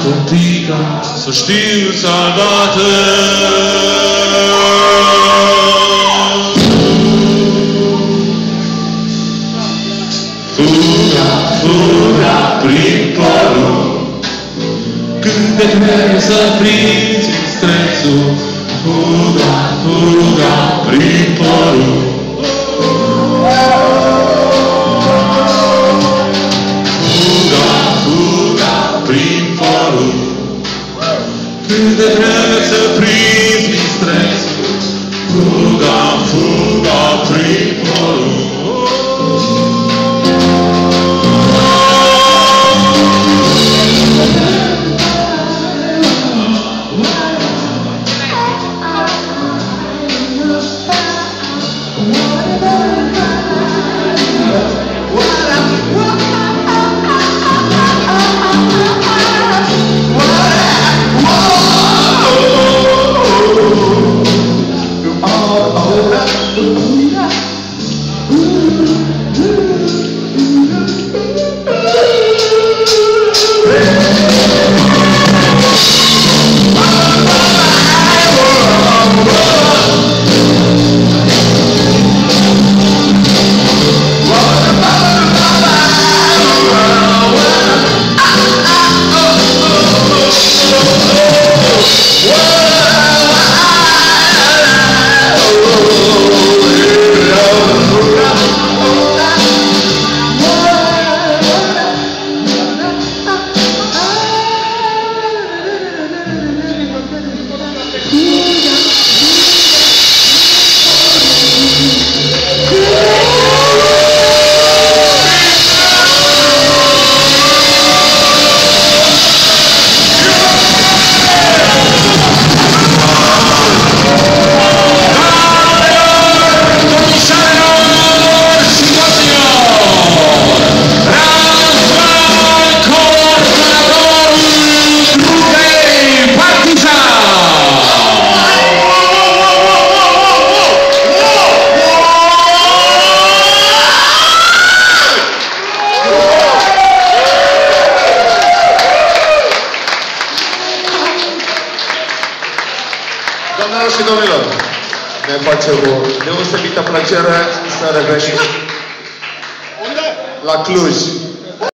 Contica, să știu salvată. Fuga, fuga prin părul, când te trebuie să prinzi stresul. Fuga, fuga prin părul. Fuga, fuga prin părul, când te trebuie să prinzi stresul. Fuga, fuga prin părul. Doamnelor și domnilor, ne face o deosebită plăcere să revenim la Cluj.